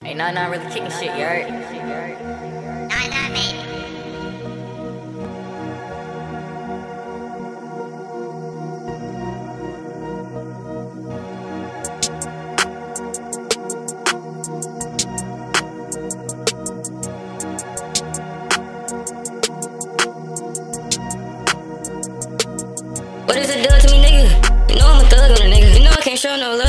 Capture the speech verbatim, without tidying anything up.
Ain't not not really kicking shit, you heard? Nah, nah, baby. What does it do to me, nigga? You know I'm a thug on a nigga. You know I can't show no love.